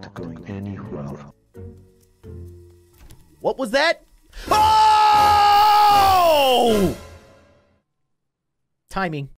not going anywhere. What was that? Oh! Timing.